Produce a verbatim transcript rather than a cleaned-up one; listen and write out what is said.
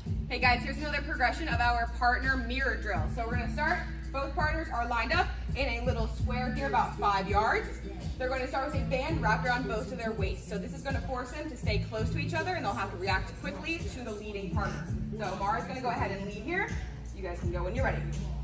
Hey guys, here's another progression of our partner mirror drill. So we're gonna start, both partners are lined up in a little square here about five yards. They're going to start with a band wrapped around both of their waists. So this is going to force them to stay close to each other and they'll have to react quickly to the leading partner. So Mara's going to go ahead and lead here. You guys can go when you're ready.